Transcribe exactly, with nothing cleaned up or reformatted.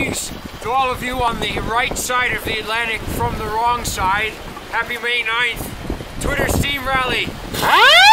greetings to all of you on the right side of the Atlantic from the wrong side. Happy May ninth, Twitter Steam Rally.